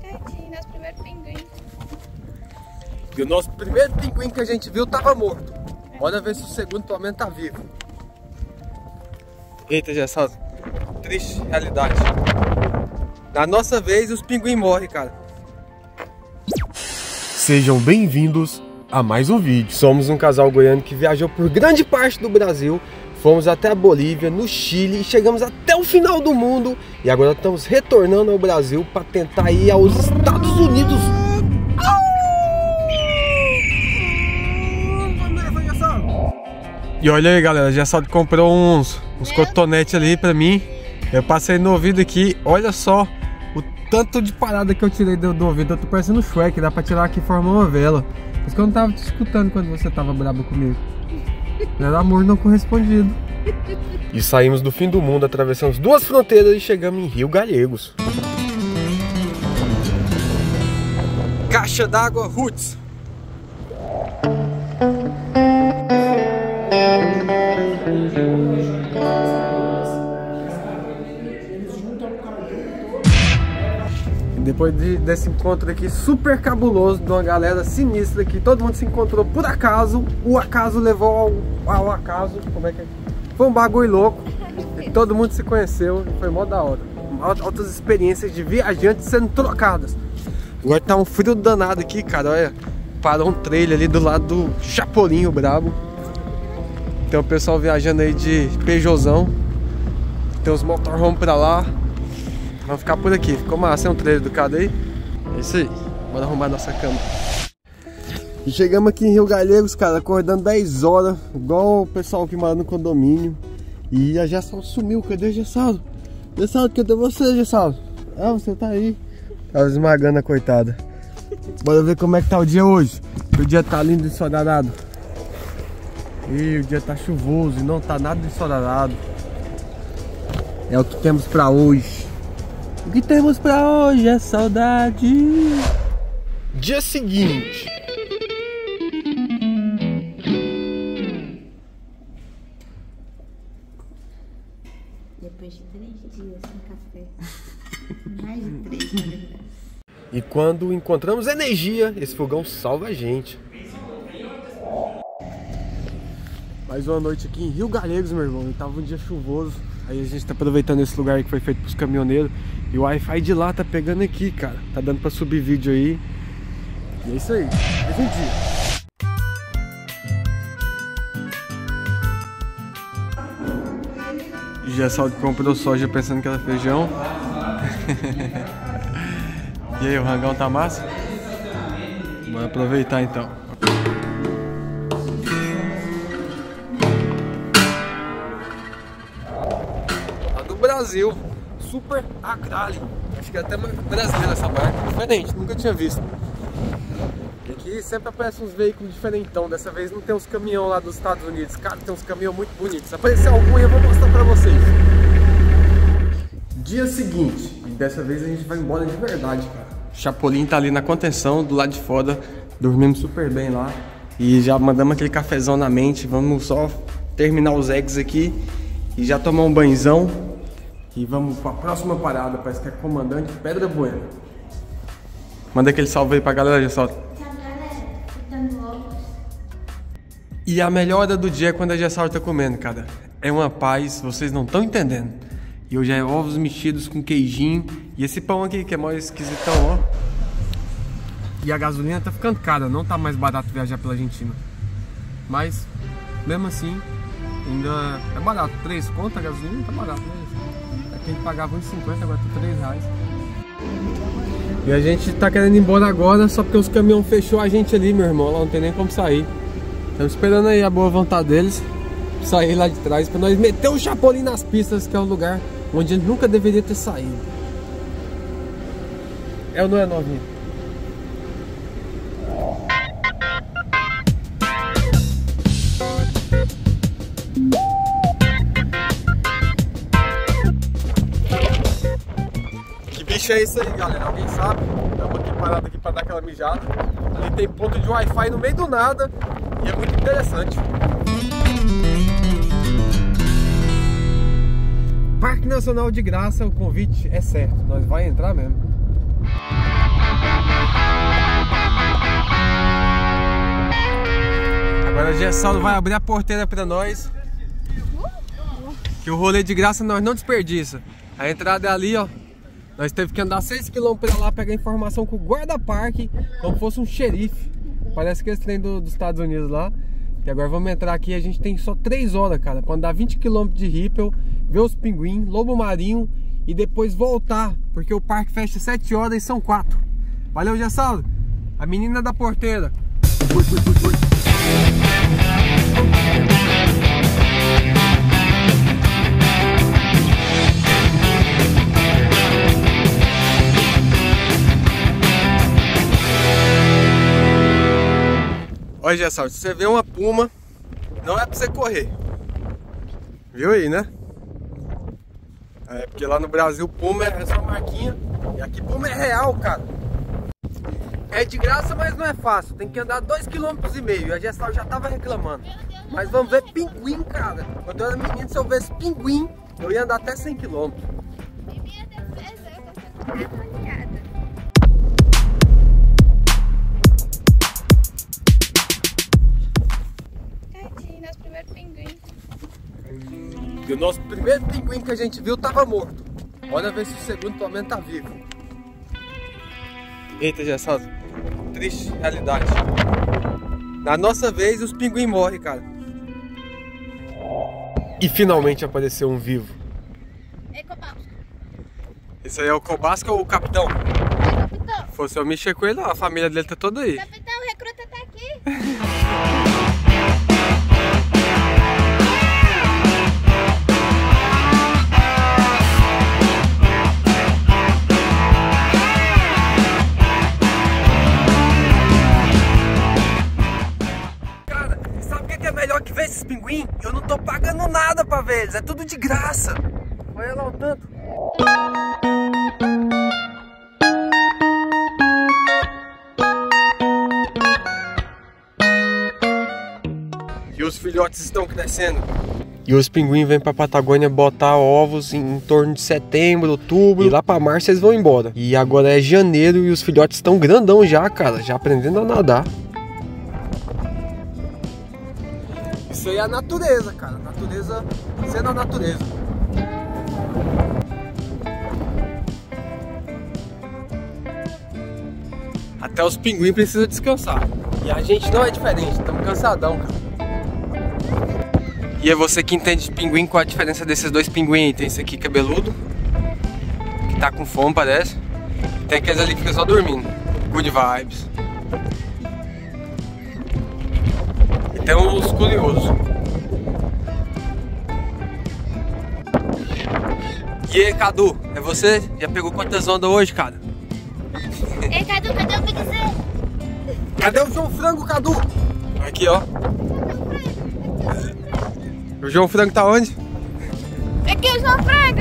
certinho, nosso primeiro pinguim. E o nosso primeiro pinguim que a gente viu tava morto. Bora ver se o segundo pelo menos tá vivo. Eita, Gessado. Triste realidade. Na nossa vez, os pinguins morrem, cara. Sejam bem-vindos a mais um vídeo. Somos um casal goiano que viajou por grande parte do Brasil. Fomos até a Bolívia, no Chile e chegamos até o final do mundo. E agora estamos retornando ao Brasil para tentar ir aos Estados Unidos. E olha aí, galera, já só comprou uns cotonetes ali pra mim. Eu passei no ouvido aqui, olha só o tanto de parada que eu tirei do ouvido. Eu tô parecendo o Shrek, dá pra tirar aqui e formar uma vela. Por isso que eu não tava te escutando quando você tava brabo comigo. Era amor não correspondido. E saímos do fim do mundo, atravessamos duas fronteiras e chegamos em Rio Gallegos. Caixa d'água Roots. Depois desse encontro aqui super cabuloso, de uma galera sinistra aqui, todo mundo se encontrou por acaso, o acaso levou ao acaso, como é que é? Foi um bagulho louco, e todo mundo se conheceu, e foi mó da hora. Outras experiências de viajantes sendo trocadas. Agora tá um frio danado aqui, cara, olha, parou um trailer ali do lado do Chapolin, o brabo. Tem o pessoal viajando aí de Peugeotzão, tem os motorhome pra lá. Vamos ficar por aqui, ficou massa, é um trailer do cara aí. É isso aí, bora arrumar nossa cama. E chegamos aqui em Rio Gallegos, cara, acordando 10 horas, igual o pessoal que mora no condomínio. E a Gessal sumiu, cadê o Gessal? Gessal, cadê você, Gessal? Ah, você tá aí. Tava esmagando a coitada. Bora ver como é que tá o dia hoje. O dia tá lindo e ensolarado. E o dia tá chuvoso e não tá nada ensolarado. É o que temos pra hoje. O que temos pra hoje é saudade. Dia seguinte. Depois de 3 dias sem café. Mais de 3, na verdade. E quando encontramos energia, esse fogão salva a gente. Mais uma noite aqui em Rio Gallegos, meu irmão. E tava um dia chuvoso. Aí a gente tá aproveitando esse lugar que foi feito pros caminhoneiros. E o Wi-Fi de lá tá pegando aqui, cara. Tá dando pra subir vídeo aí. E é isso aí. Mais um dia. Gessal comprou soja pensando que era feijão. E aí, o rangão tá massa? Bora aproveitar então. Brasil, Super Agrale. Acho que é até brasileira essa marca, diferente, nunca tinha visto. E aqui sempre aparecem uns veículos diferentão. Dessa vez não tem uns caminhão lá dos Estados Unidos. Cara, tem uns caminhão muito bonitos. Se aparecer algum eu vou mostrar pra vocês. Dia seguinte, e dessa vez a gente vai embora de verdade, cara. O Chapolin tá ali na contenção, do lado de fora, dormimos super bem lá. E já mandamos aquele cafezão na mente. Vamos só terminar os eggs aqui e já tomar um banhozão. E vamos para a próxima parada, parece que é Comandante Pedra Buena. Manda aquele salve aí pra galera, Gessal. Tchau, galera. Ficando loucos. E a melhor hora do dia é quando a Gessal tá comendo, cara. É uma paz, vocês não estão entendendo. E hoje é ovos mexidos com queijinho. E esse pão aqui que é mais esquisitão, ó. E a gasolina tá ficando cara, não tá mais barato viajar pela Argentina. Mas, mesmo assim, ainda é barato. 3 conto a gasolina, tá barato, né? Aqui a gente pagava 1,50, agora tá R$3. E a gente tá querendo ir embora agora, só porque os caminhões fechou a gente ali, meu irmão. Lá não tem nem como sair. Estamos esperando aí a boa vontade deles sair lá de trás pra nós meter o Chapolin nas pistas, que é o lugar onde ele nunca deveria ter saído. É ou não é, novinho? Que bicho é esse aí, galera? Alguém sabe? Estamos aqui parados aqui para dar aquela mijada. Ali tem ponto de Wi-Fi no meio do nada e é muito interessante. Parque Nacional de graça, o convite é certo, nós vai entrar mesmo. Gessaldo vai abrir a porteira pra nós. Que o rolê de graça nós não desperdiça. A entrada é ali, ó. Nós teve que andar 6 km pra lá pegar informação com o guarda-parque, como fosse um xerife. Parece que esse trem dos Estados Unidos lá. E agora vamos entrar aqui, a gente tem só 3 horas, cara, pra andar 20 km de Ripple, ver os pinguins, lobo marinho e depois voltar, porque o parque fecha 7 horas e são 4. Valeu, Gessaldo. A menina da porteira. Olha, Gessaldo, se você vê uma puma, não é pra você correr. Viu aí, né? É porque lá no Brasil puma é só marquinha. E aqui puma é real, cara. É de graça, mas não é fácil. Tem que andar 2,5 km. E a Gessaldo já tava reclamando. Mas vamos ver pinguim, cara. Quando eu era menino, se eu visse pinguim, eu ia andar até 100 km. Em minha defesa, eu consigo correr molhada. Tadinho, nosso primeiro pinguim. E o nosso primeiro pinguim que a gente viu tava morto. Bora ver se o segundo pelo menos tá vivo. Eita, Gessaldo. Triste realidade. Na nossa vez, os pinguins morrem, cara. E finalmente apareceu um vivo. Ei, Cobasco. Esse aí é o Cobasco ou o capitão? Capitão. Se fosse eu mexer com ele, a família dele tá toda aí. Capitão, o recruta tá aqui. Cara, sabe o que é melhor que ver esses pinguins? Eu não tô pagando nada pra ver eles, é tudo de graça. Olha lá o tanto. E os filhotes estão crescendo. E os pinguins vêm pra Patagônia botar ovos em torno de setembro, outubro. E lá pra março eles vão embora. E agora é janeiro e os filhotes estão grandão já, cara. Já aprendendo a nadar. Isso aí é a natureza, cara. Natureza sendo a natureza. Até os pinguins precisam descansar. E a gente não é diferente, estamos cansadão, cara. E é você que entende de pinguim, qual a diferença desses dois pinguins aí? Tem esse aqui cabeludo, que tá com fome, parece. E tem aqueles ali que ficam só dormindo. Good vibes. E tem uns curiosos. E aí, Cadu, é você? Já pegou quantas ondas hoje, cara? Ei, Cadu, cadê o Big? Cadê o João Frango, Cadu? Aqui, ó. O João Frango tá onde? Aqui o João Frango.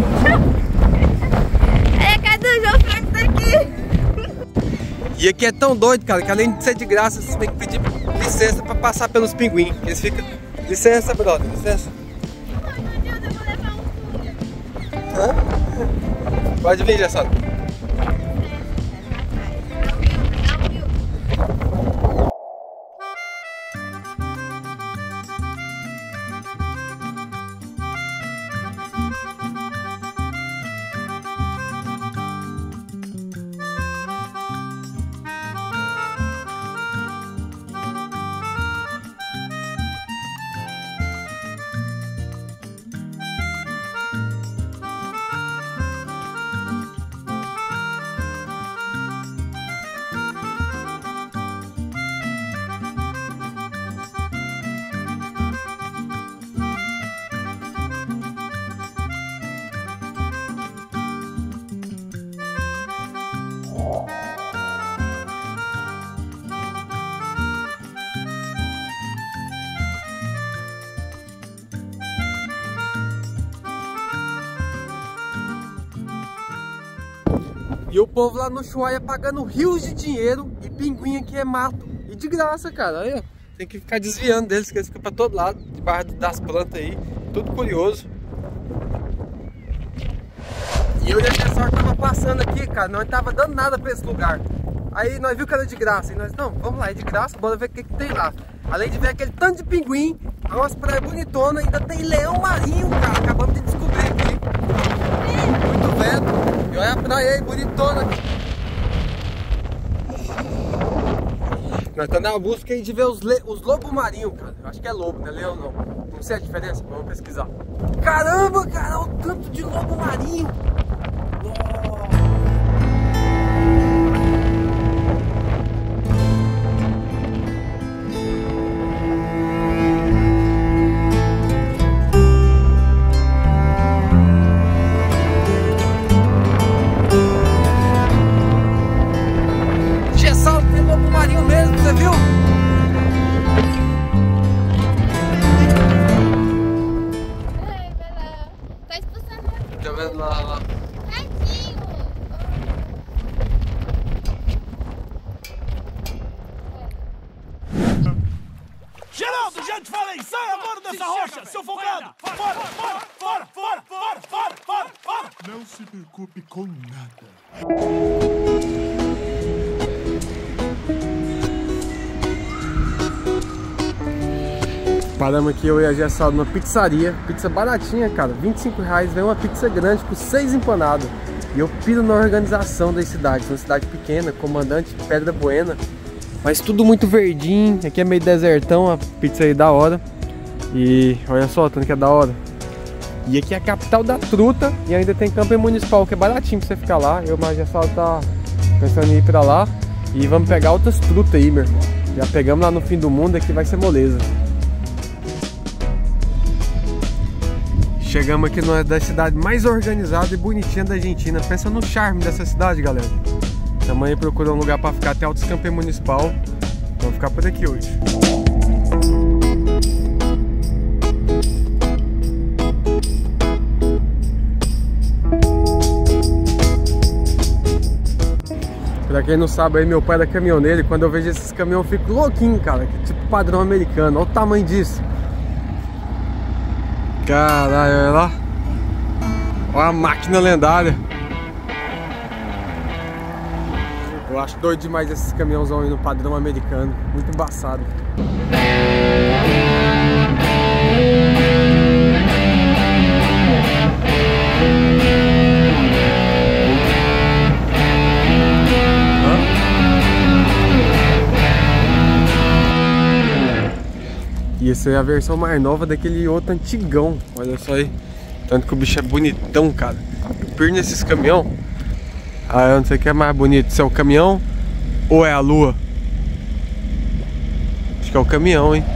É, Cadu, o João Frango tá aqui. E aqui é tão doido, cara, que além de ser de graça, você tem que pedir licença pra passar pelos pinguins. Eles ficam... Licença, brother, licença. Meu Deus, eu vou levar um suco. Hã? Pode vir, Gessaldo. E o povo lá no Ushuaia pagando rios de dinheiro e pinguim aqui é mato. E de graça, cara. Olha, tem que ficar desviando deles, que eles ficam pra todo lado, debaixo das plantas aí. Tudo curioso. E eu e a Gessaldo tava passando aqui, cara. Não tava dando nada pra esse lugar. Aí nós vimos que era de graça. E nós, não, vamos lá, é de graça, bora ver o que tem lá. Além de ver aquele tanto de pinguim, umas praias bonitonas, ainda tem leão marinho, cara. Acabamos de descobrir aqui. Muito vento. E olha a praia aí, bonitona. Nós estamos na busca aí de ver os lobos marinhos, cara. Eu acho que é lobo, não é leão não. Não sei a diferença, vamos pesquisar. Caramba, cara, o tanto de lobo marinho. Geraldo, já te falei, sai agora dessa rocha, seu folgado! Fora, fora, fora, fora, fora, fora, fora, fora! Não se preocupe com nada. Paramos aqui, eu e a Gessal numa pizzaria. Pizza baratinha, cara, R$25. Vem uma pizza grande com 6 empanadas. E eu piro na organização das cidades. Uma cidade pequena, Comandante Pedra Buena. Mas tudo muito verdinho. Aqui é meio desertão, a pizza aí da hora. E olha só, tanto que é da hora. E aqui é a capital da truta. E ainda tem camping municipal, que é baratinho pra você ficar lá. Eu e a Gessal tá pensando em ir pra lá. E vamos pegar outras trutas aí, meu irmão. Já pegamos lá no fim do mundo, aqui vai ser moleza. Chegamos aqui numa das cidades mais organizadas e bonitinhas da Argentina. Pensa no charme dessa cidade, galera. Também procurou um lugar para ficar até Altos Campos Municipal. Vamos ficar por aqui hoje. Pra quem não sabe aí, meu pai era caminhoneiro. E quando eu vejo esses caminhões eu fico louquinho, cara. Tipo padrão americano. Olha o tamanho disso. Caralho, olha lá. Olha a máquina lendária. Eu acho doido demais esses caminhãozão aí no padrão americano. Muito embaçado. E essa é a versão mais nova daquele outro antigão. Olha só aí. Tanto que o bicho é bonitão, cara. Eu piro nesses caminhão. Ah, eu não sei o que é mais bonito. Se é o caminhão ou é a lua. Acho que é o caminhão, hein.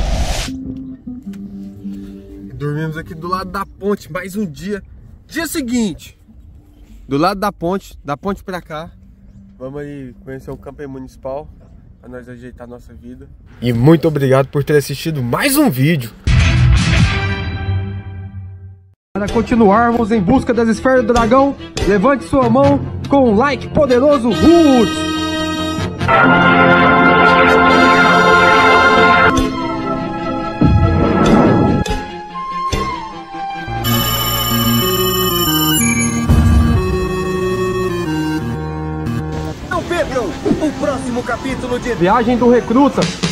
Dormimos aqui do lado da ponte. Mais um dia. Dia seguinte. Do lado da ponte pra cá. Vamos aí conhecer o camping municipal. Pra nós ajeitar a nossa vida. E muito obrigado por ter assistido mais um vídeo. Para continuarmos em busca das esferas do dragão, levante sua mão com um like poderoso Roots. Não percam o próximo capítulo de Viagem do Recruta.